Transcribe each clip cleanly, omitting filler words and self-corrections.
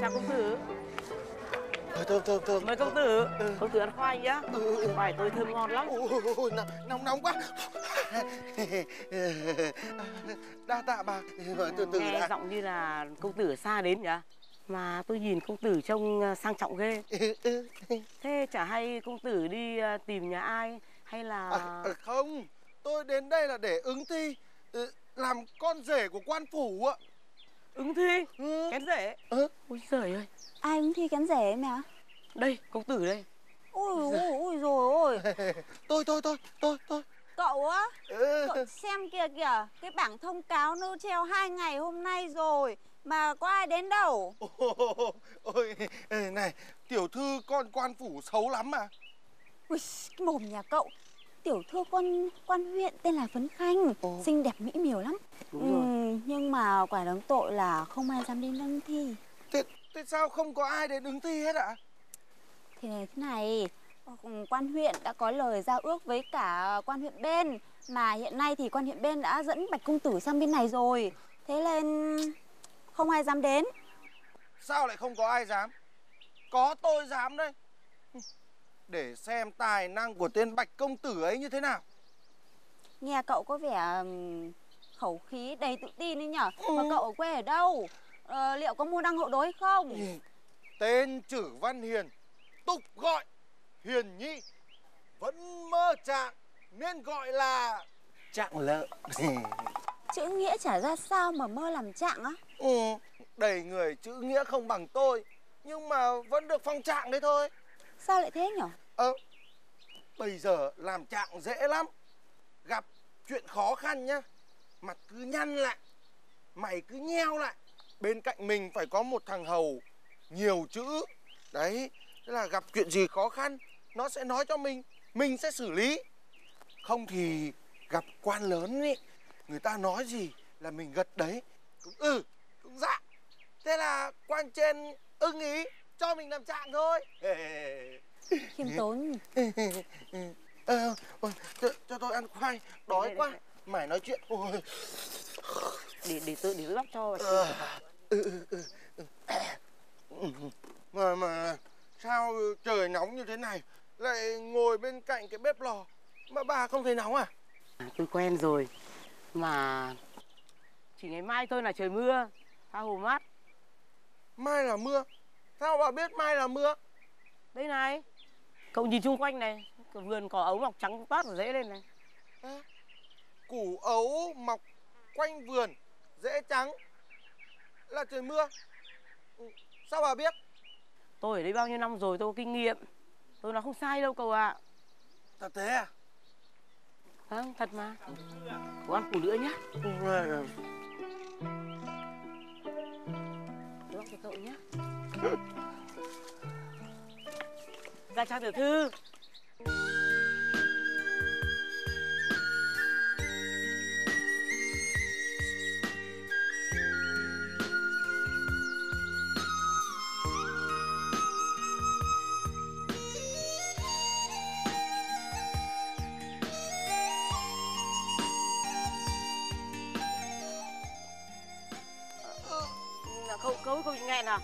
chào công tử. Thơm. Mời công tử. Công tử ăn khoai nhá. Khoai tôi thơm ngon lắm. Ôi, nóng quá. Đa tạ bà. Từ từ Nghe đã. giọng như là công tử xa đến nhỉ? Mà tôi nhìn công tử trông sang trọng ghê. Thế chả hay công tử đi tìm nhà ai hay là... Không, tôi đến đây là để ứng thi làm con rể của quan phủ ạ. Ứng thi? Kén rể? Ôi giời ơi. Ai ứng thi kén rể em ạ? Đây, công tử đây. Ôi rồi ôi. Tôi. Cậu á? Cậu xem kìa, cái bảng thông cáo nó treo 2 ngày hôm nay rồi mà có ai đến đâu. Ôi, này, tiểu thư con quan phủ xấu lắm mà. Ui, cái mồm nhà cậu. Tiểu thư quan huyện tên là Phấn Khanh, xinh đẹp mỹ miều lắm. Nhưng mà quả đáng tội là không ai dám đến ứng thi. Thế sao không có ai đến ứng thi hết ạ? Thế này, quan huyện đã có lời giao ước với cả quan huyện bên, mà hiện nay thì quan huyện bên đã dẫn Bạch công tử sang bên này rồi. Thế nên không ai dám đến. Sao lại không có ai dám? Có tôi dám đấy. Để xem tài năng của tên Bạch công tử ấy như thế nào. Nghe cậu có vẻ khẩu khí đầy tự tin đấy nhở. Mà cậu ở quê ở đâu? Liệu có môn đăng hộ đối không? Tên Chử Văn Hiền, tục gọi Hiền Nhi, vẫn mơ trạng nên gọi là Trạng Lợ. Chữ nghĩa chả ra sao mà mơ làm trạng á. Đầy người chữ nghĩa không bằng tôi, nhưng mà vẫn được phong trạng đấy thôi. Sao lại thế nhở? Bây giờ làm trạng dễ lắm. Gặp chuyện khó khăn nhá, mặt cứ nhăn lại, mày cứ nheo lại. Bên cạnh mình phải có một thằng hầu nhiều chữ. Đấy, thế là gặp chuyện gì khó khăn nó sẽ nói cho mình sẽ xử lý. Không thì gặp quan lớn ý, người ta nói gì là mình gật đấy. Cũng cũng dạ. Thế là quan trên ưng ý cho mình làm trạng thôi. Khiêm tốn. Cho tôi ăn khoai, đói quá. Mày nói chuyện. Ôi. Để tự lóc cho. Mà sao trời nóng như thế này lại ngồi bên cạnh cái bếp lò mà bà không thấy nóng à? Tôi quen rồi. Mà chỉ ngày mai thôi là trời mưa, tha hồ mát. Mai là mưa? Sao bà biết mai là mưa? Đây này, cậu nhìn chung quanh này, cái vườn cỏ ấu mọc trắng toát và rễ lên này. Củ ấu mọc quanh vườn, rễ trắng là trời mưa. Sao bà biết? Tôi ở đây bao nhiêu năm rồi, tôi có kinh nghiệm. Tôi nói không sai đâu cậu ạ. Thật thế à? Vâng, thật mà. Cậu ăn củ nữa nhá. Lóc cho cậu nhá. Ra chào tiểu thư. Cậu nghẹn à?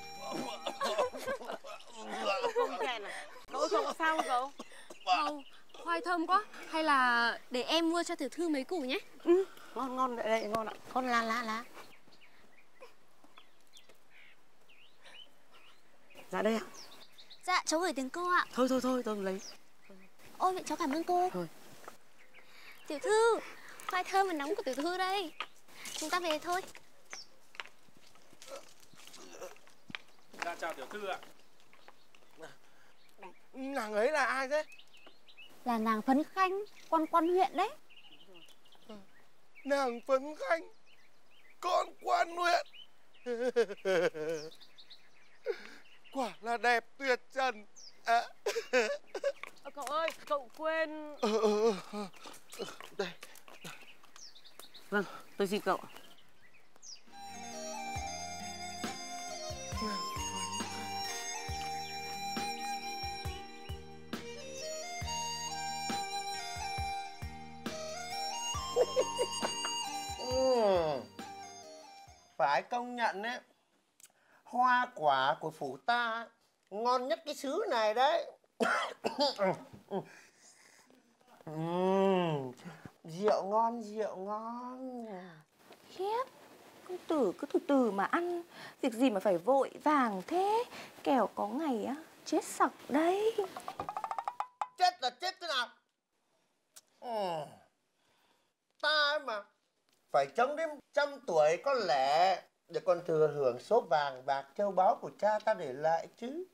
Cậu nghẹn à? Cậu có sao không cậu? Hầu, khoai thơm quá. Hay là để em mua cho tiểu thư mấy củ nhé. Ngon, đây, ngon ạ. Con lá. Dạ đây ạ. Dạ, cháu gửi tiền cô ạ. Thôi, tôi lấy. Ôi, vậy cháu cảm ơn cô. Thôi. Tiểu thư, khoai thơm và nóng của tiểu thư đây. Chúng ta về thôi. Dạ chào tiểu thư ạ. Nàng ấy là ai thế? Là nàng Phấn Khanh, quan huyện đấy. Nàng Phấn Khanh, con quan huyện. Quả là đẹp tuyệt trần. Cậu ơi, cậu quên... Đây. Vâng, tôi xin cậu. Phải công nhận đấy, hoa quả của phủ ta ngon nhất cái xứ này đấy. Rượu ngon, rượu ngon. Khiếp, công tử cứ từ từ mà ăn. Việc gì mà phải vội vàng thế, kẻo có ngày á chết sặc đấy. Chết là chết thế nào? Ta mà phải sống đến 100 tuổi có lẽ để còn thừa hưởng số vàng bạc châu báu của cha ta để lại chứ.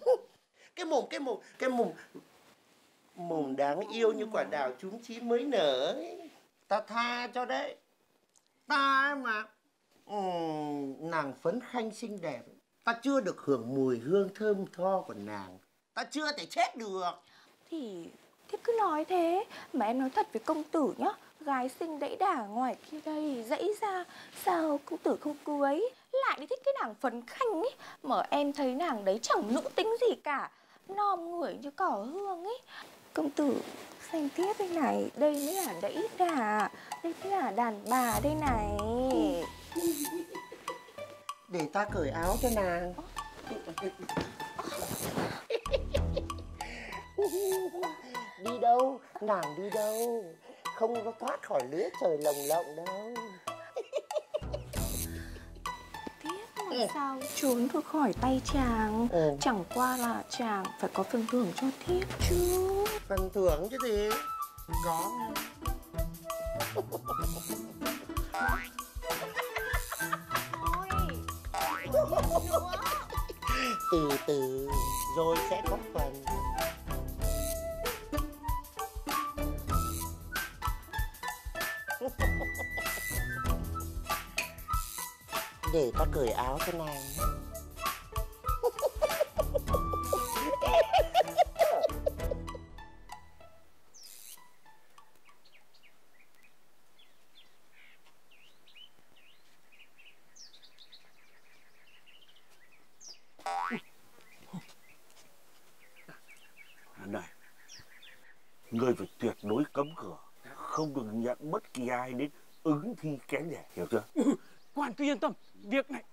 Cái mồm đáng yêu như quả đào chúm chím mới nở ấy. Ta tha cho đấy. Ta mà nàng phấn khanh xinh đẹp, ta chưa được hưởng mùi hương thơm tho của nàng, ta chưa thể chết được. Thì cứ nói thế. Mà em nói thật với công tử nhá, gái xinh đẫy đả ngoài kia đây dãy ra, sao công tử không cưới? Lại đi thích cái nàng phấn khanh ấy, mà em thấy nàng đấy chẳng nữ tính gì cả, non người như cỏ hương ấy. Công tử xem tiếp đây này, đây mới là đẫy đà, đây mới là đàn bà đây này. Để ta cởi áo cho nàng. Đi đâu? Nàng đi đâu? Không có thoát khỏi lưới trời lồng lộng đâu. Tiếc làm sao trốn được khỏi tay chàng. Chẳng qua là chàng phải có phần thưởng cho thiếp chứ. Phần thưởng chứ gì? Có. Từ từ rồi sẽ có phần. Để ta cởi áo cho nàng. Này, ngươi phải tuyệt đối cấm cửa, không được nhận bất kỳ ai đến ứng thi kén rẻ, hiểu chưa? Quan cứ yên tâm, việc này...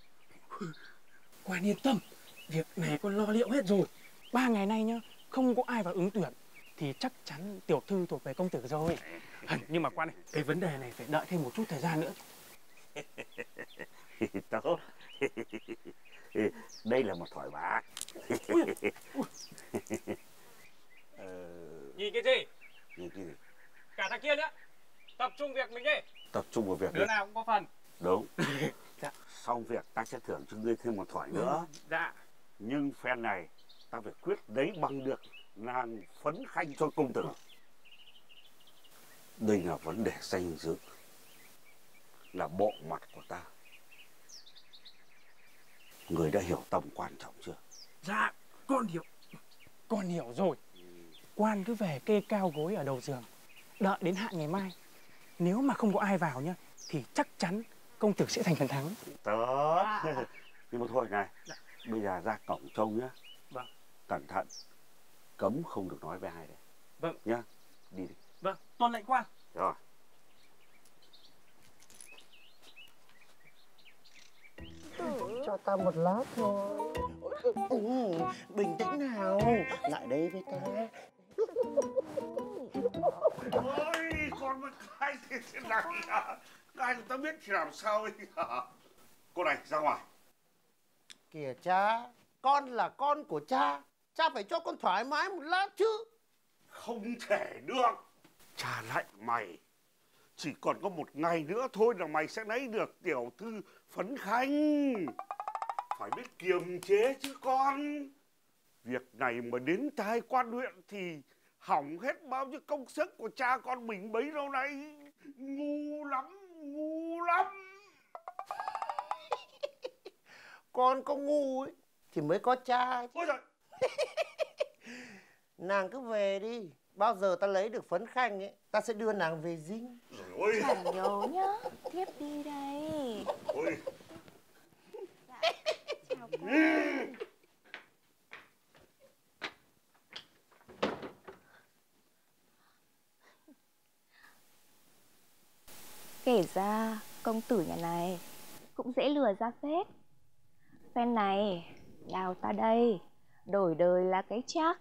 Quan yên tâm, việc này con lo liệu hết rồi. 3 ngày nay nhá, không có ai vào ứng tuyển thì chắc chắn tiểu thư thuộc về công tử rồi. Nhưng mà quan này, cái vấn đề này phải đợi thêm một chút thời gian nữa. Tốt. Đây là một thoại bạc. Nhìn cái gì? Nhìn cái gì? Cả thằng kia nữa. Tập trung việc mình đi. Tập trung vào việc Đứa nào cũng có phần. Đúng. Dạ. Xong việc ta sẽ thưởng cho ngươi thêm một thoại nữa. Dạ. Nhưng phen này ta phải quyết lấy bằng được nàng phấn khanh cho công tử. Đây là vấn đề danh dự, là bộ mặt của ta. Người đã hiểu tầm quan trọng chưa? Dạ, con hiểu. Con hiểu rồi. Quan cứ về kê cao gối ở đầu giường, đợi đến hạn ngày mai. Nếu mà không có ai vào nhá, thì chắc chắn công tử sẽ thành phần thắng. Tốt. Nhưng mà thôi này, bây giờ ra cổng trông nhá. Vâng. Cẩn thận, cấm không được nói với ai đấy. Vâng. Nhá, đi đi. Vâng, tuân lệnh quan. Rồi. Cho ta một lát thôi. Bình tĩnh nào, lại đây với ta. Ôi, con mà cái gì thế này à? Cái người ta biết thì làm sao ấy à? Cô này, ra ngoài. Kìa cha, con là con của cha. Cha phải cho con thoải mái một lát chứ. Không thể được. Cha lạnh mày. Chỉ còn có 1 ngày nữa thôi là mày sẽ lấy được tiểu thư phấn khanh. Phải biết kiềm chế chứ con. Việc này mà đến tai quan huyện thì hỏng hết bao nhiêu công sức của cha con mình bấy lâu nay. Ngu lắm, ngu lắm. Con có ngu ấy thì mới có cha chứ. Ôi trời. Nàng cứ về đi. Bao giờ ta lấy được phấn khanh ấy, ta sẽ đưa nàng về dinh. Ôi. Chẳng nhớ nhá, tiếp đi đây. Ôi. Dạ, chào quan. Kể ra công tử nhà này cũng dễ lừa ra phết. phen này. Đào ta đây, đổi đời là cái chắc.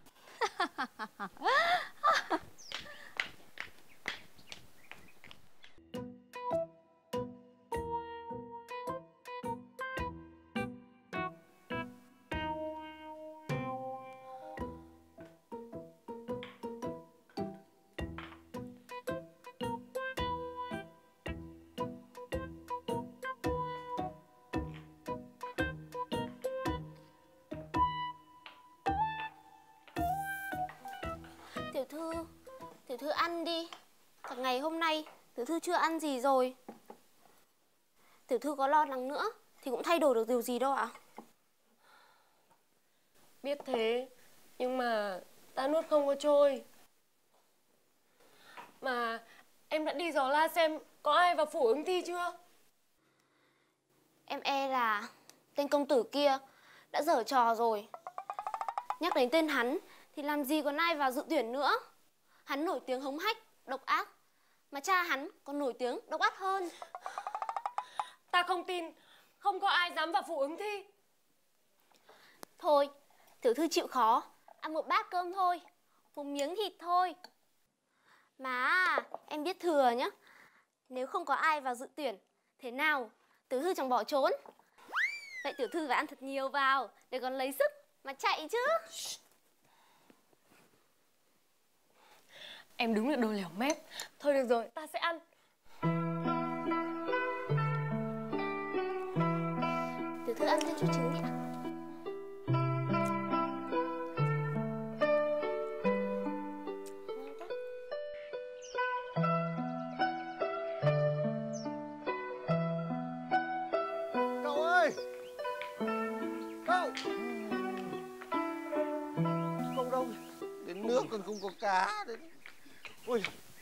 Tiểu thư ăn đi. Cả ngày hôm nay tiểu thư chưa ăn gì rồi. Tiểu thư có lo lắng nữa thì cũng thay đổi được điều gì đâu ạ. Biết thế, nhưng mà ta nuốt không có trôi. Mà em đã đi dò la xem có ai vào phủ ứng thi chưa? Em e là tên công tử kia đã giở trò rồi. Nhắc đến tên hắn thì làm gì còn ai vào dự tuyển nữa. Hắn nổi tiếng hống hách, độc ác. Mà cha hắn còn nổi tiếng độc ác hơn. Ta không tin, không có ai dám vào phủ ứng thi. Thôi, tiểu thư chịu khó, ăn một bát cơm thôi, một miếng thịt thôi. Mà em biết thừa nhá, nếu không có ai vào dự tuyển, thế nào tiểu thư chẳng bỏ trốn. Vậy tiểu thư phải ăn thật nhiều vào để còn lấy sức mà chạy chứ. Em đúng là đồ lẻo mép. Thôi được rồi, ta sẽ ăn. Tiểu thư ăn thêm chút trứng đi ạ. Cậu ơi! Cậu! Cậu đâu? Đến nước còn không có cá đến. Ôi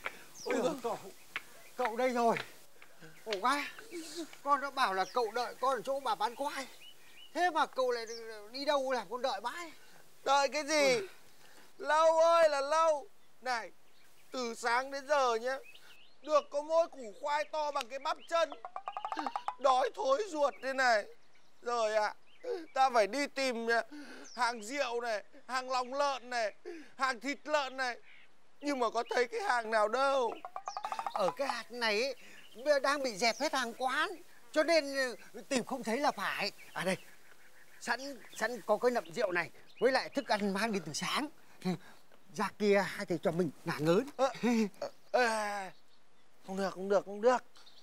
cậu đây rồi. Ồ quá, con đã bảo là cậu đợi con ở chỗ bà bán quai. Thế mà cậu lại đi đâu làm con đợi mãi. Đợi cái gì? Lâu ơi là lâu. Này, từ sáng đến giờ nhá, được có mỗi củ khoai to bằng cái bắp chân. Đói thối ruột thế này. Rồi ạ, ta phải đi tìm hàng rượu này, hàng lòng lợn này, hàng thịt lợn này. Nhưng mà có thấy cái hàng nào đâu. Ở cái hạt này ấy, đang bị dẹp hết hàng quán, cho nên tìm không thấy là phải. À đây, sẵn có cái nậm rượu này với lại thức ăn mang đi từ sáng. Ra kia hai thầy cho mình ngả ngớn. Không được.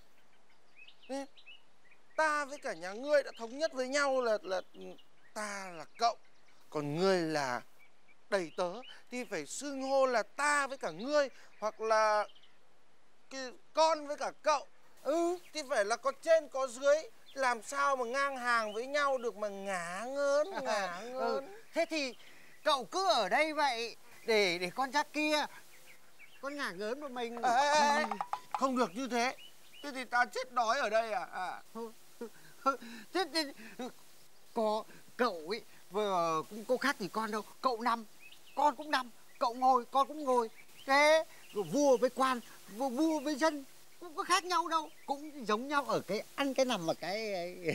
Ta với cả nhà ngươi đã thống nhất với nhau là ta là cậu, còn ngươi là đầy tớ, thì phải xưng hô là ta với cả ngươi, hoặc là cái con với cả cậu. Thì phải là có trên có dưới, làm sao mà ngang hàng với nhau được mà ngả ngớn. Thế thì cậu cứ ở đây vậy để con ra kia con ngả ngớn một mình. Không được như thế. Thế thì ta chết đói ở đây à? Thế có cậu ấy vừa cũng có khác gì con đâu. Cậu nằm con cũng nằm, cậu ngồi con cũng ngồi. Thế vua với quan, vua với dân cũng có khác nhau đâu, cũng giống nhau ở cái ăn cái nằm mà cái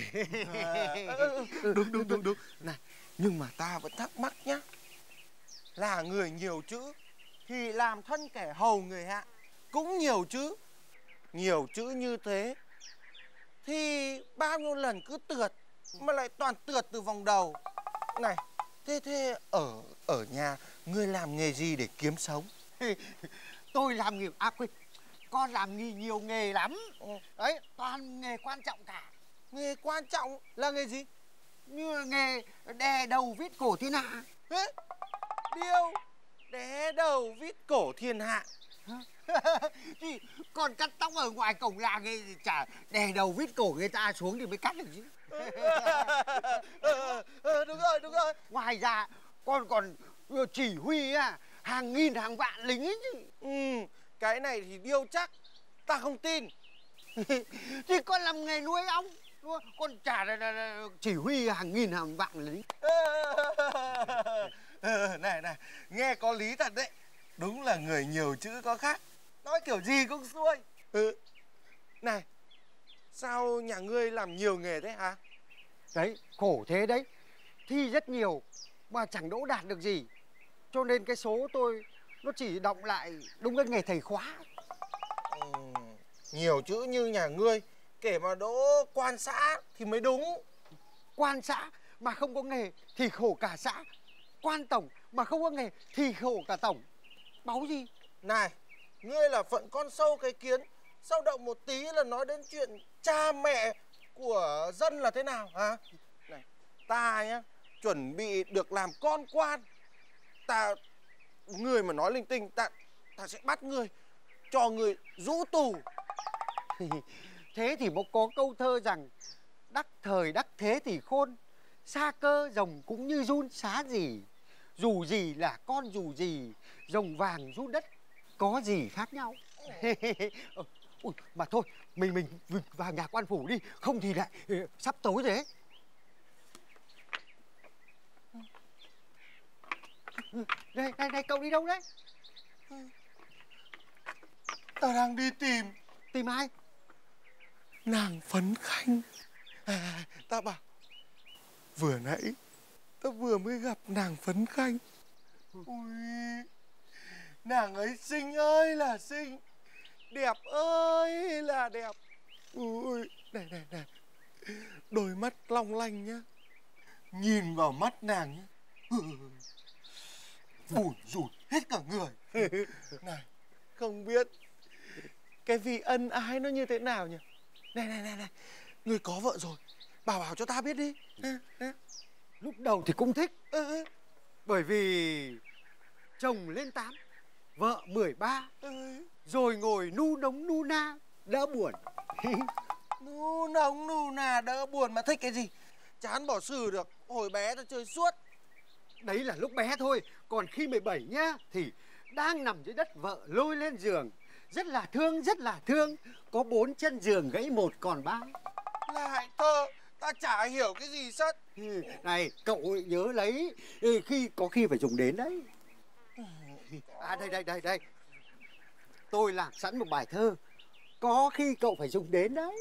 Đúng. Này, nhưng mà ta vẫn thắc mắc nhá, là người nhiều chữ thì làm thân kẻ hầu người hạ cũng nhiều chữ. Nhiều chữ như thế thì bao nhiêu lần cứ tượt, mà lại toàn tượt từ vòng đầu. Này, thế ở nhà ngươi làm nghề gì để kiếm sống? Tôi làm nghề quên, con làm nhiều nghề lắm. Đấy, toàn nghề quan trọng cả. Nghề quan trọng là nghề gì? Như nghề đè đầu vít cổ thiên hạ. Điêu đè đầu vít cổ thiên hạ. Thì còn cắt tóc ở ngoài cổng làng thì chả đè đầu vít cổ người ta xuống thì mới cắt được chứ. Đúng rồi. Ngoài ra con còn chỉ huy hàng nghìn hàng vạn lính ấy chứ. Cái này thì điêu chắc, ta không tin. Thì con làm nghề nuôi ong, con chả là chỉ huy hàng nghìn hàng vạn lính. Này, nghe có lý thật đấy. Đúng là người nhiều chữ có khác, nói kiểu gì cũng xuôi. Này, sao nhà ngươi làm nhiều nghề thế hả? Đấy, khổ thế đấy. Thi rất nhiều mà chẳng đỗ đạt được gì. Cho nên cái số tôi nó chỉ đọng lại đúng cái nghề thầy khóa. Nhiều chữ như nhà ngươi, kể mà đỗ quan xã thì mới đúng. Quan xã mà không có nghề thì khổ cả xã. Quan tổng mà không có nghề thì khổ cả tổng. Báu gì? Này, ngươi là phận con sâu cái kiến, sao động một tí là nói đến chuyện cha mẹ của dân là thế nào hả? Này, ta nhá, chuẩn bị được làm con quan. Người mà nói linh tinh, ta sẽ bắt ngươi, cho ngươi rũ tù. Thế thì bố có câu thơ rằng đắc thời đắc thế thì khôn, xa cơ rồng cũng như giun xá gì. Dù gì là con dù gì, rồng vàng run đất có gì khác nhau. Ui, mà thôi mình vào nhà quan phủ đi, không thì lại sắp tối rồi đấy. Này cậu đi đâu đấy? Ta đang đi tìm. Tìm ai? Nàng Phấn Khanh. Ta bảo vừa nãy ta vừa mới gặp nàng Phấn Khanh. Ui, nàng ấy xinh ơi là xinh, đẹp ơi là đẹp. Ui, này đôi mắt long lanh nhá, nhìn vào mắt nàng nhá, bủn rủn hết cả người. Này, không biết cái vị ân ái nó như thế nào nhỉ? Này, người có vợ rồi, bảo cho ta biết đi. Lúc đầu thì cũng thích. Bởi vì chồng lên 8, vợ 13, rồi ngồi nu nống nu na đỡ buồn. Nu nống nu na đỡ buồn mà thích cái gì? Chán bỏ xử được, hồi bé ta chơi suốt. Đấy là lúc bé thôi, còn khi 17 nhá thì đang nằm dưới đất, vợ lôi lên giường, rất là thương, có 4 chân giường gãy 1 còn 3. Lại thơ, ta chả hiểu cái gì sất. Này, cậu nhớ lấy, có khi phải dùng đến đấy. À đây. Tôi làm sẵn một bài thơ, có khi cậu phải dùng đến đấy.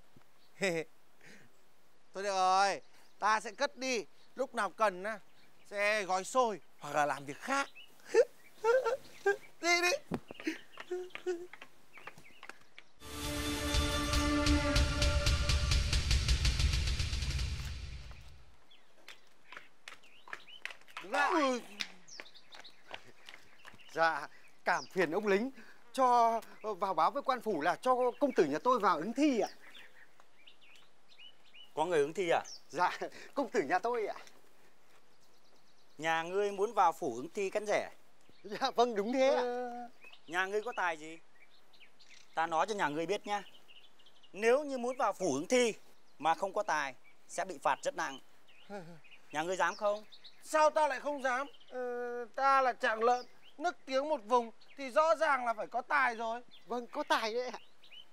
Thôi được rồi, ta sẽ cất đi, lúc nào cần sẽ gói xôi hoặc là làm việc khác. Đi. Dạ, cảm phiền ông lính, cho vào báo với quan phủ là cho công tử nhà tôi vào ứng thi ạ. Có người ứng thi à? Dạ, công tử nhà tôi ạ. Nhà ngươi muốn vào phủ ứng thi cắn rẻ? Dạ vâng, đúng thế ạ. Nhà ngươi có tài gì? Ta nói cho nhà ngươi biết nhá. Nếu như muốn vào phủ ứng thi mà không có tài sẽ bị phạt rất nặng. Nhà ngươi dám không? Sao ta lại không dám? Ta là Trạng Lợn, nức tiếng một vùng thì rõ ràng là phải có tài rồi. Vâng, có tài đấy ạ.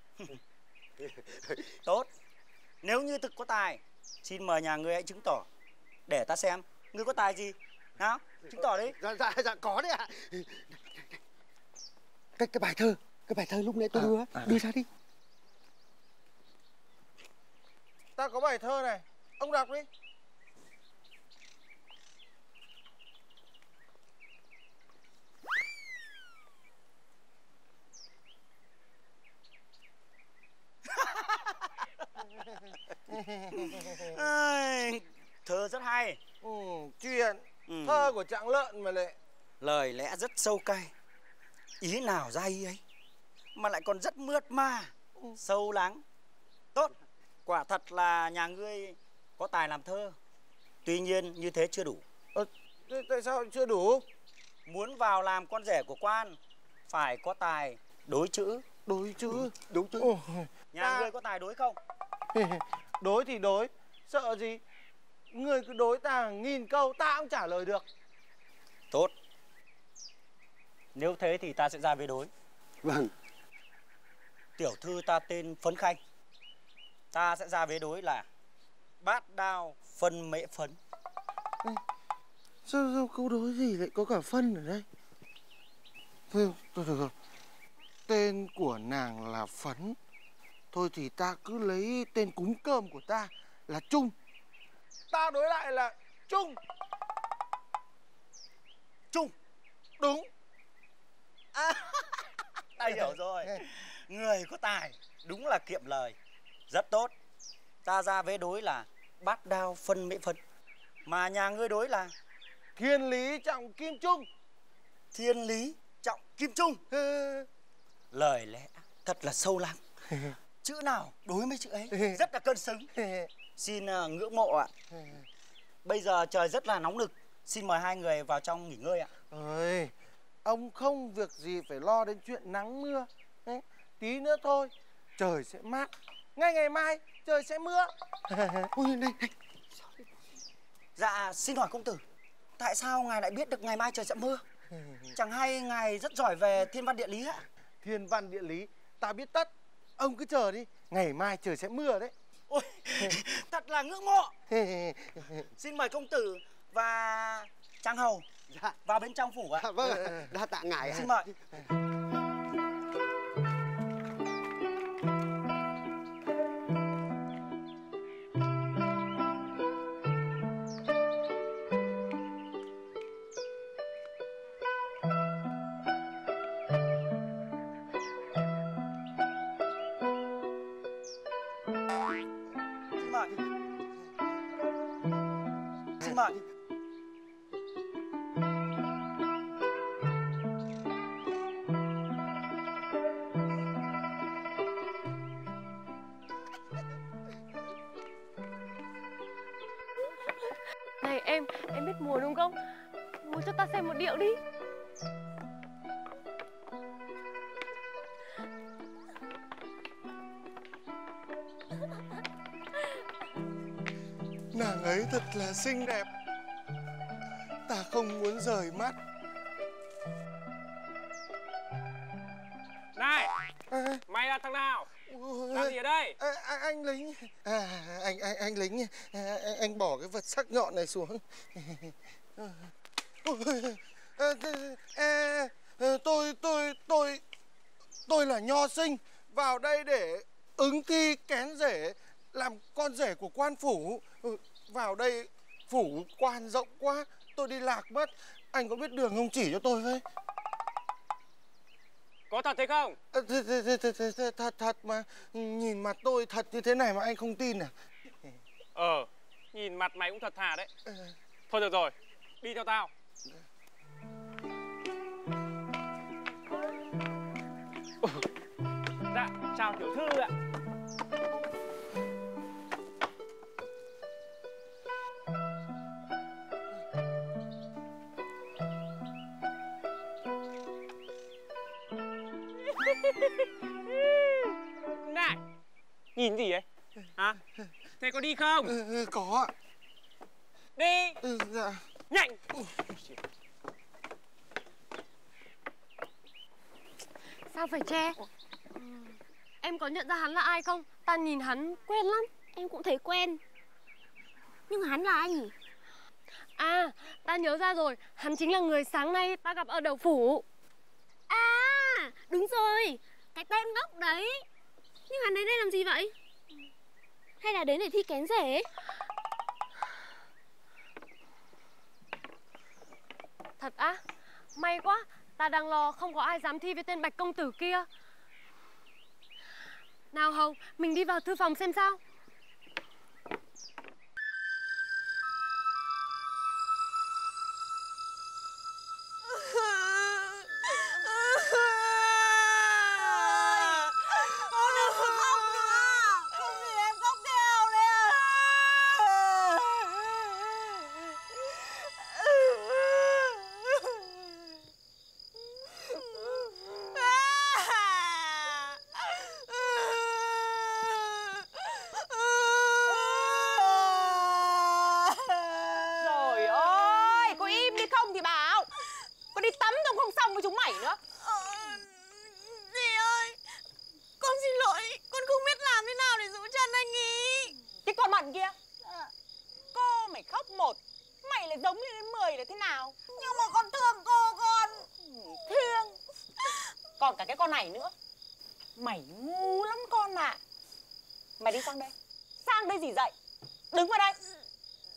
Tốt. Nếu như thực có tài, xin mời nhà ngươi hãy chứng tỏ để ta xem ngươi có tài gì. Nào, chứng tỏ đi. Dạ có đấy ạ. Cái bài thơ lúc nãy tôi đưa ra đi. Ta có bài thơ này, ông đọc đi. Thơ rất hay. Chuyện thơ của Trạng Lợn mà lại. Lời lẽ rất sâu cay, ý nào ra ý ấy, mà lại còn rất mượt mà, sâu lắng. Tốt, quả thật là nhà ngươi có tài làm thơ. Tuy nhiên như thế chưa đủ. Tại sao chưa đủ? Muốn vào làm con rể của quan phải có tài đối chữ. Đối chữ? Đúng chữ. Nhà ngươi có tài đối không? Đối thì đối, sợ gì? Ngươi cứ đối ta 1000 câu ta cũng trả lời được. Tốt. Nếu thế thì ta sẽ ra về đối. Vâng. Tiểu thư ta tên Phấn Khanh, ta sẽ ra vế đối là bát đao phân mễ phấn. Sao câu đối gì lại có cả phân ở đây? Thôi. Tên của nàng là Phấn. Thôi thì ta cứ lấy tên cúng cơm của ta là Trung. Ta đối lại là Trung. Trung. Đúng. Ta hiểu rồi. Người có tài, đúng là kiệm lời. Rất tốt. Ta ra vế đối là bát đao phân mỹ phân. Mà nhà ngươi đối là Thiên lý trọng kim trung. thiên lý trọng kim trung. Lời lẽ thật là sâu lắng. Chữ nào đối với chữ ấy rất là cân xứng. Xin ngưỡng mộ ạ. Bây giờ trời rất là nóng nực. Xin mời hai người vào trong nghỉ ngơi ạ. Ơi, ông không việc gì phải lo đến chuyện nắng mưa. Đấy, tí nữa thôi trời sẽ mát. Ngay ngày mai trời sẽ mưa. Ui, này. Dạ xin hỏi công tử, tại sao ngài lại biết được ngày mai trời sẽ mưa? Chẳng hay ngài rất giỏi về thiên văn địa lý ạ? Thiên văn địa lý ta biết tất. Ông cứ chờ đi, ngày mai trời sẽ mưa đấy. Ôi, thật là ngưỡng mộ. Xin mời công tử và Trang Hầu vào bên trong phủ ạ. Vâng ạ, đa tạ ngài ạ. Xin mời. Xin mời. Này em biết múa đúng không? Múa cho ta xem một điệu đi. Nàng ấy thật là xinh đẹp. Ta không muốn rời mắt. Này, mày là thằng nào? Làm gì ở đây? Anh lính. Anh lính. Anh bỏ cái vật sắc nhọn này xuống. Tôi là nho sinh vào đây để ứng thi kén rể làm con rể của quan phủ. Vào đây phủ quan rộng quá, tôi đi lạc mất. Anh có biết đường không chỉ cho tôi với? Có thật thế không? Thật mà. Nhìn mặt tôi thật như thế này mà anh không tin à? Nhìn mặt mày cũng thật thà đấy. Thôi được rồi, đi theo tao. Dạ, chào tiểu thư ạ. Này, nhìn gì ấy? Hả? Thế có đi không? Có ạ. Đi. Dạ. Nhanh. Sao phải che? Em có nhận ra hắn là ai không? Ta nhìn hắn quen lắm. Em cũng thấy quen. Nhưng hắn là ai nhỉ? À, ta nhớ ra rồi. Hắn chính là người sáng nay ta gặp ở đầu phủ. À, đúng rồi. Cái tên ngốc đấy. Nhưng hắn đến đây làm gì vậy? Hay là đến để thi kén rể? Thật á? May quá. Ta đang lo không có ai dám thi với tên Bạch công tử kia. Nào Hầu, mình đi vào thư phòng xem sao. Còn cả cái con này nữa. Mày ngu lắm con ạ. Mày đi sang đây. Sang đây gì dậy? Đứng vào đây.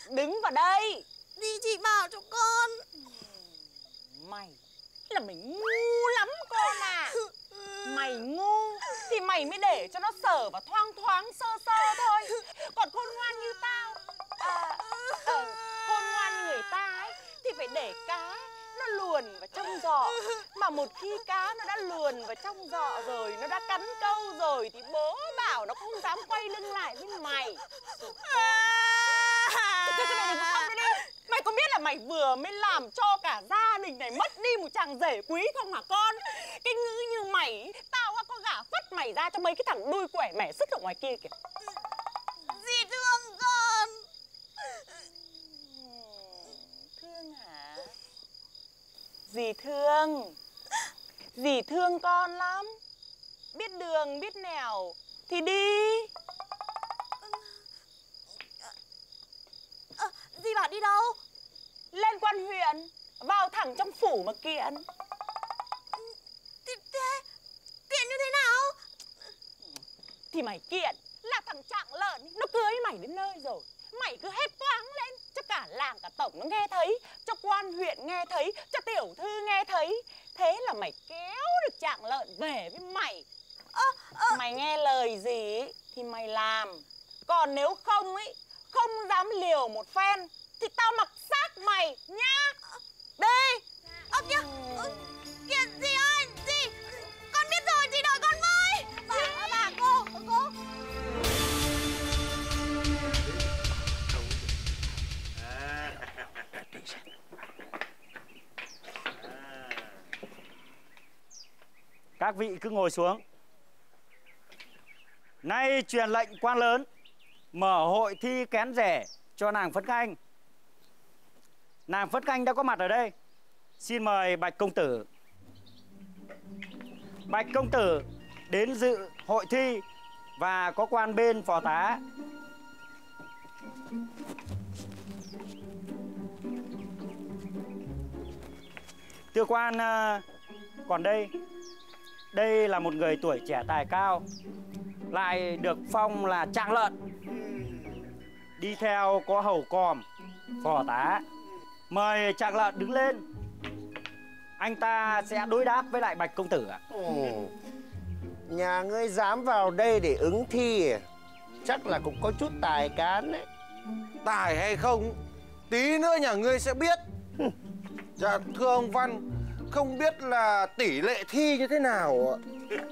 Đứng vào đây. Dì chỉ bảo cho con. Mày là mày ngu lắm con à. Mày ngu thì mày mới để cho nó sờ và thoang thoáng sơ sơ thôi. Còn khôn ngoan như tao, khôn ngoan như người ta ấy, thì phải để cá nó luồn vào trong giỏ. Mà một khi cá nó đã luồn vào trong giỏ rồi, nó đã cắn câu rồi, thì bố bảo nó không dám quay lưng lại với mày. Thôi mày đừng có khóc nữa đi. Mày có biết là mày vừa mới làm cho cả gia đình này mất đi một chàng rể quý không hả con? Cái ngữ như mày, tao có gả phất mày ra cho mấy cái thằng đuôi quẻ mẻ sức ở ngoài kia kìa. Dì thương con. Thương hả? Dì thương. Dì thương con lắm. Biết đường biết nẻo thì đi. Dì bảo đi đâu? Lên quan huyện, vào thẳng trong phủ mà kiện. Kiện như thế nào? Thì mày kiện là thằng Trạng Lợn nó cưới mày đến nơi rồi. Mày cứ hét toáng lên cho cả làng cả tổng nó nghe thấy, cho quan huyện nghe thấy, cho tiểu thư nghe thấy. Thế là mày kéo được Trạng Lợn về với mày. Mày nghe lời gì ấy, thì mày làm. Còn nếu không ấy, không dám liều một phen thì tao mặc xác mày nhá. Đi. Kìa, kìa dì ơi, dì, con biết rồi, dì đợi con với. Bà, cô. Các vị cứ ngồi xuống. Nay truyền lệnh quan lớn mở hội thi kén rẻ cho nàng Phấn Khanh. Nàng Phấn Khanh đã có mặt ở đây. Xin mời Bạch công tử. Bạch công tử đến dự hội thi và có quan bên phò tá. Thưa quan, còn đây là một người tuổi trẻ tài cao, lại được phong là Trạng Lợn. Đi theo có hầu còm, phò tá. Mời Trạng Lợn đứng lên. Anh ta sẽ đối đáp với lại Bạch công tử ạ. Nhà ngươi dám vào đây để ứng thi à? Chắc là cũng có chút tài cán đấy. Tài hay không, tí nữa nhà ngươi sẽ biết. Dạ thưa ông Văn, không biết là tỷ lệ thi như thế nào ạ?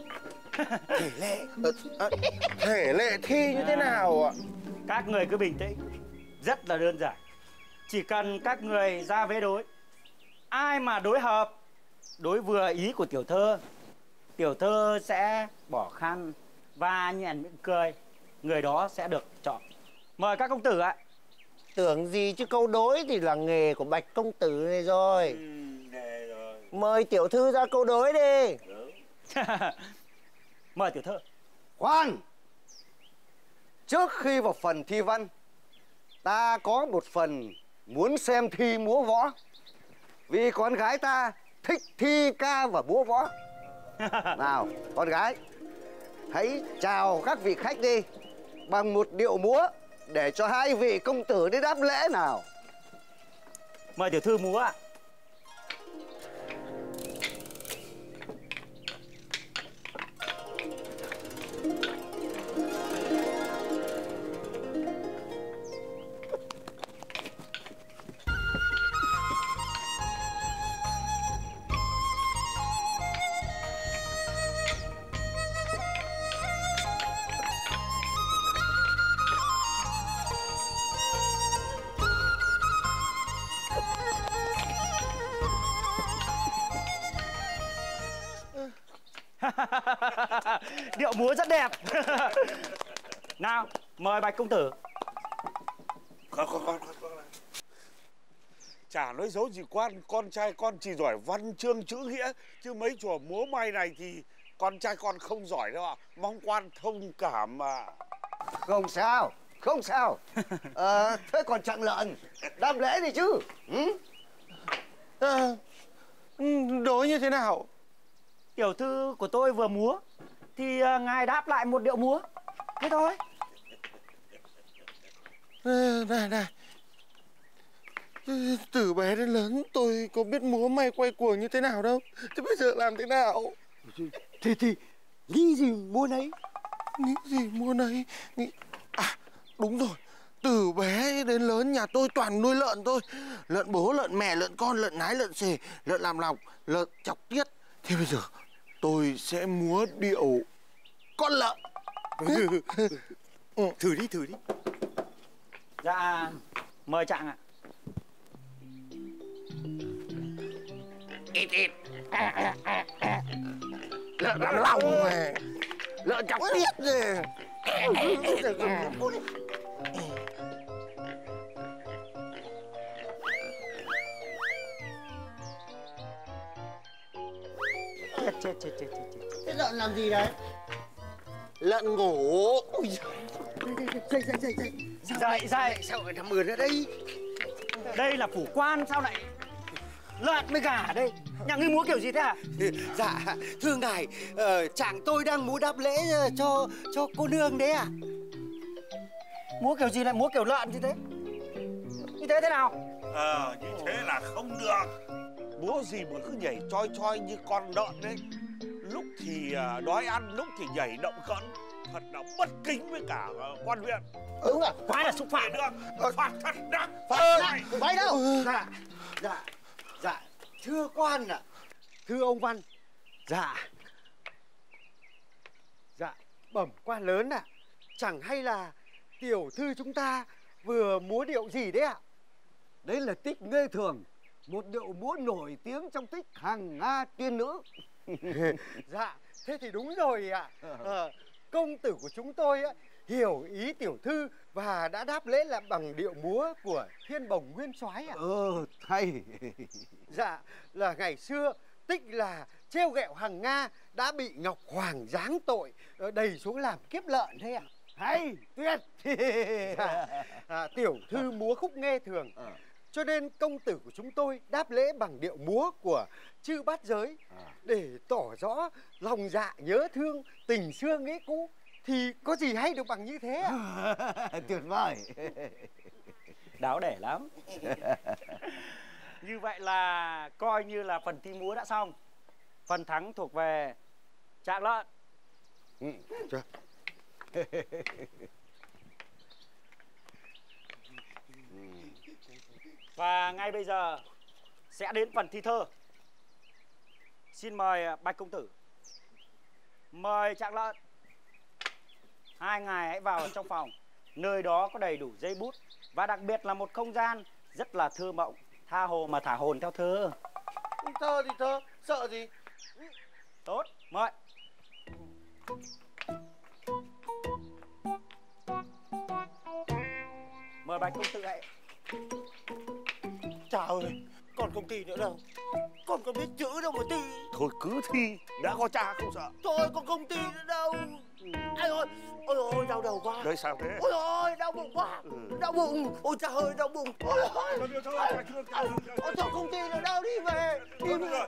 Thể lệ thi như thế nào ạ? Các người cứ bình tĩnh. Rất là đơn giản. Chỉ cần các người ra vế đối. Ai mà đối hợp, đối vừa ý của tiểu thơ, tiểu thơ sẽ bỏ khăn và nhoẻn miệng cười. Người đó sẽ được chọn. Mời các công tử ạ. Tưởng gì chứ câu đối thì là nghề của Bạch công tử này rồi. Mời tiểu thư ra câu đối đi. Mời tiểu thơ. Khoan! Trước khi vào phần thi văn, ta có một phần muốn xem thi múa võ. Vì con gái ta thích thi ca và múa võ. Nào, con gái, hãy chào các vị khách đi bằng một điệu múa để cho hai vị công tử đi đáp lễ nào. Mời tiểu thư múa ạ. Điệu múa rất đẹp. Nào, mời Bạch công tử. Chả nói dấu gì quan, con trai con chỉ giỏi văn chương chữ nghĩa, chứ mấy trò múa may này thì con trai con không giỏi đâu ạ. Mong quan thông cảm mà. Không sao, không sao. Thế còn Trạng Lợn, đáp lễ đi chứ. Đối như thế nào? Tiểu thư của tôi vừa múa thì ngài đáp lại một điệu múa. Thế thôi. Này, Từ bé đến lớn tôi có biết múa may quay cuồng như thế nào đâu. Thế bây giờ làm thế nào? Thì nghĩ gì mua nấy. Nghĩ gì mua nấy? À đúng rồi, từ bé đến lớn nhà tôi toàn nuôi lợn thôi. Lợn bố, lợn mẹ, lợn con, lợn nái, lợn xề, lợn làm lọc, lợn chọc tiết. Thế bây giờ tôi sẽ múa điệu con lợn. Thử đi. Dạ, mời Trạng ạ. Ít. Lợn làm lòng này, lợn chọc tiết này. Chết. Thế lợn làm gì đấy? Lợn ngủ. Ôi giời. Dậy. Sao lại nằm ườn ở đây? Đây là phủ quan, sao lại lợn với gà ở đây? Nhà ngươi múa kiểu gì thế hả? Dạ, thưa ngài, Trạng tôi đang múa đáp lễ cho cô nương đấy ạ. Múa kiểu gì lại múa kiểu lợn như thế? Như thế nào? Như thế là không được. Múa gì mà cứ nhảy choi như con lợn đấy. Lúc thì đói ăn, lúc thì nhảy động cỡn. Thật là bất kính với cả quan huyện. Đúng rồi. Quái là xúc phạm được. Phạt thật đó. Phải đâu. Dạ. Thưa quan ạ. Thưa ông Văn. Dạ, bẩm quan lớn ạ. Chẳng hay là tiểu thư chúng ta vừa múa điệu gì đấy ạ? Đấy là Tích Nghê Thường, một điệu múa nổi tiếng trong tích Hàng Nga Tiên Nữ. Dạ, thế thì đúng rồi ạ. Công tử của chúng tôi á, hiểu ý tiểu thư và đã đáp lễ là bằng điệu múa của Thiên Bồng Nguyên Soái ạ. Hay. Dạ, là ngày xưa Tích là trêu ghẹo Hằng Nga đã bị Ngọc Hoàng giáng tội đày xuống làm kiếp lợn thế ạ. Hay, tuyệt. Tiểu thư múa khúc Nghê Thường, cho nên công tử của chúng tôi đáp lễ bằng điệu múa của Chư Bát Giới để tỏ rõ lòng dạ nhớ thương, tình xưa nghĩa cũ. Thì có gì hay được bằng như thế ạ? Tuyệt vời. Đáo để lắm. Như vậy là coi như là phần thi múa đã xong. Phần thắng thuộc về Trạng Lợn. Và ngay bây giờ sẽ đến phần thi thơ. Xin mời Bạch công tử. Mời Trạng Lợn. Hai ngài hãy vào trong phòng. Nơi đó có đầy đủ giấy bút và đặc biệt là một không gian rất là thơ mộng, tha hồ mà thả hồn theo thơ. Thơ thì thơ, sợ gì? Tốt, mời. Mời Bạch công tử hãy. Trời ơi, còn không thi nữa đâu. Con có biết chữ đâu mà thi. Thôi cứ thi, đã có cha không sợ. Thôi con không thi nữa đâu. Ai ơi, ôi đau đầu quá. Đấy sao thế? Ôi ôi, đau bụng quá. Đau bụng, ôi trời ơi, đau bụng. Ôi ôi. Ôi thôi không thi nữa đâu, đi về. Đi về.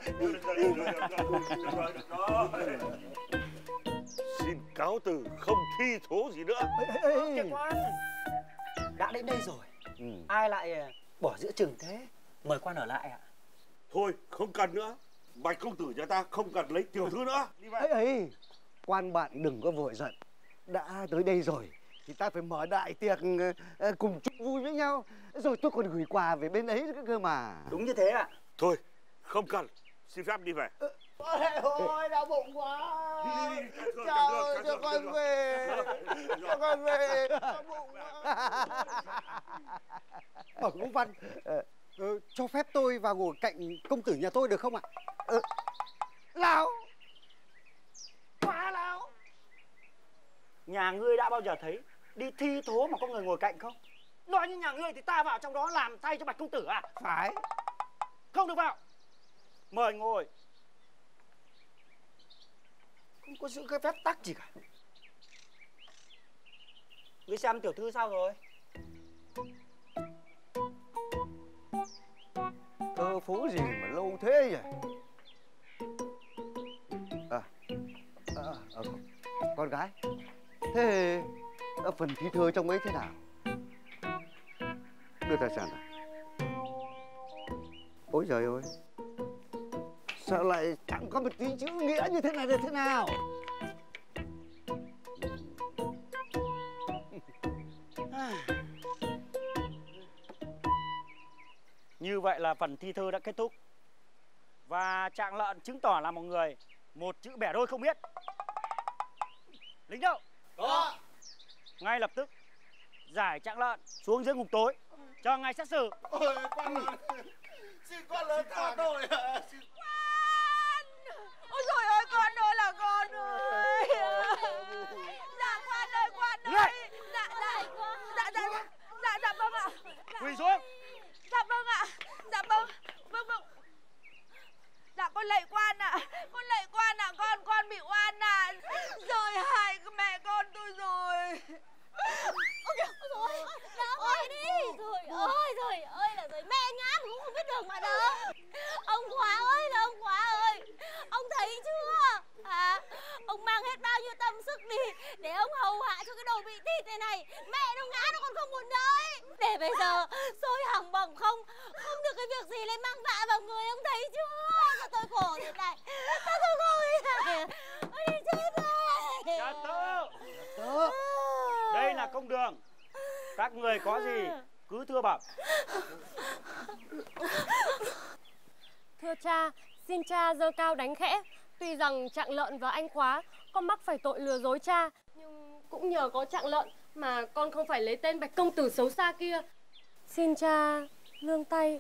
Xin cáo từ, không thi thố gì nữa. Kìa quan, đã đến đây rồi, ai lại bỏ giữa chừng thế? Mời quan ở lại ạ. Thôi không cần nữa. Bạch công tử nhà ta không cần lấy tiểu thư nữa. Đi về. Ấy, quan bạn đừng có vội giận. Đã tới đây rồi thì ta phải mở đại tiệc cùng chúc vui với nhau. Rồi tôi còn gửi quà về bên ấy cơ mà. Đúng như thế ạ. Thôi không cần, xin phép đi về. Ôi đau bụng quá. Chào, cho con về. Cho con về. Đau bụng quá. Bẩm ông Văn, cho phép tôi vào ngồi cạnh công tử nhà tôi được không ạ? Lão. Quá lão. Nhà ngươi đã bao giờ thấy đi thi thố mà có người ngồi cạnh không? Nói như nhà ngươi thì ta vào trong đó làm thay cho Bạch công tử à? Phải. Không được vào. Mời ngồi. Không có giữ cái phép tắc gì cả. Ngươi xem tiểu thư sao rồi? Thơ phố gì mà lâu thế nhỉ? Con gái, thế phần thi thơ trong ấy thế nào? Đưa ta xem nào. Ôi trời ơi, sao lại chẳng có một tí chữ nghĩa như thế này là thế nào? Như vậy là phần thi thơ đã kết thúc. Và Trạng Lợn chứng tỏ là một người một chữ bẻ đôi không biết. Lính đâu? Có. Ngay lập tức giải Trạng Lợn xuống dưới ngục tối cho ngày xét xử. Ôi quan lớn, xin quan lớn tha tội ạ. Ôi trời ơi, con ơi là con ơi. Dạ quan ơi, quan ơi. Dạ vâng ạ. Quỳ xuống. Dạ vâng ạ. Dạ vâng. Vâng. Dạ con lạy quan ạ. Con lạy quan ạ, con bị oan ạ. Rồi hại mẹ con tôi rồi. Ôi trời ơi, ôi đi. Trời ơi là rồi mẹ ngã mà cũng không biết đường mà đâu. Ông Khóa ơi là ông Khóa ơi. Ông thấy chưa? Hả? Ông mang hết bao nhiêu tâm sức đi để ông hầu hạ cho cái đồ bị thịt này này. Mẹ nó ngã nó còn không muốn đợi. Để bây giờ xôi hỏng bỏng không được cái việc gì lên mang vạ vào người, ông thấy chưa? Sao tôi khổ thế này? Sao tôi khổ thế này? Ôi đi chết rồi. Trật tự. Đây là công đường. Các người có gì cứ thưa bảo. Thưa cha, xin cha giơ cao đánh khẽ. Tuy rằng Trạng Lợn và anh Khóa con mắc phải tội lừa dối cha, nhưng cũng nhờ có Trạng Lợn mà con không phải lấy tên Bạch công tử xấu xa kia. Xin cha nương tay.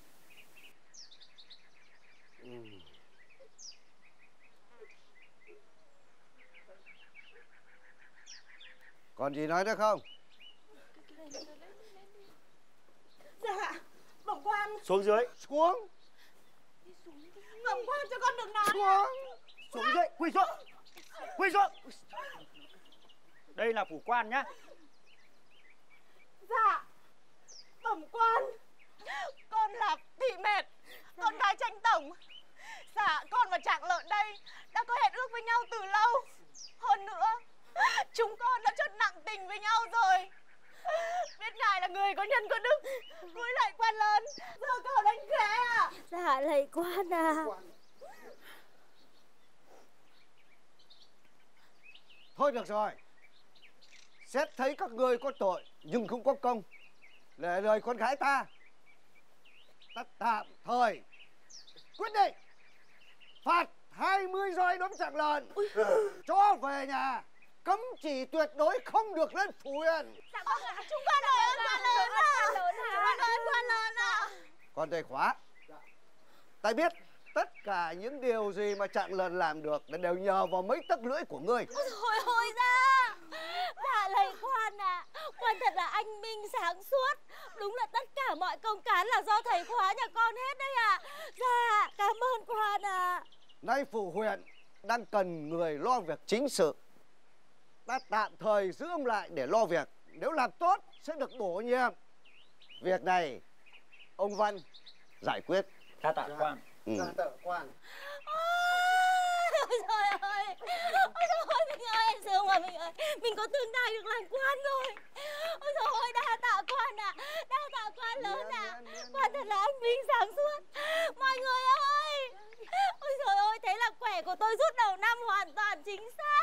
Còn gì nói nữa không? Dạ, bẩm quan. Xuống dưới. Xuống. Bẩm quan cho con được nói. Xuống. Xuống dưới, quỳ xuống. Quỳ xuống. Đây là phủ quan nhá. Dạ, bẩm quan. Con là Thị Mệt, con gái Tranh tổng. Dạ, con và Trạng Lợn đây đã có hẹn ước với nhau từ lâu. Hơn nữa, chúng con đã chốt nặng tình với nhau rồi. Biết ngài là người có nhân có đức, cúi lạy quan lớn, giơ cao đánh khẽ ạ. Dạ lạy quan à. Thôi được rồi. Xét thấy các người có tội nhưng không có công, để lời con gái ta tạm thời quyết định phạt 20 roi đốm Trạng Lợn, cho về nhà, cấm chỉ tuyệt đối không được lên phủ huyện. Dạ vâng ạ, chúng con đội ơn quan lớn ạ. Chúng con đội ơn quan lớn ạ. Còn thầy Khóa, ta biết tất cả những điều gì mà Trạng Lợn làm được là đều nhờ vào mấy tấc lưỡi của ngươi. Ôi ôi ra. Dạ lạy quan ạ. Quan thật là anh minh sáng suốt. Đúng là tất cả mọi công cán là do thầy Khóa nhà con hết đấy ạ. Dạ cảm ơn quan ạ. Nay phủ huyện đang cần người lo việc chính sự, ta tạm thời giữ ông lại để lo việc. Nếu làm tốt sẽ được bổ nhiệm. Việc này ông Văn giải quyết. Đa tạ quan. Đa tạ quan. Ôi trời ơi. Ôi trời ơi mình ơi, Sương ơi mình ơi, mình có tương lai được làm quan rồi. Ôi trời ơi đa tạ quan ạ. Đa tạ quan lớn ạ. Quan thật là anh minh sáng suốt. Mọi người ơi. Ôi trời ơi, thế là quẻ của tôi rút đầu năm hoàn toàn chính xác.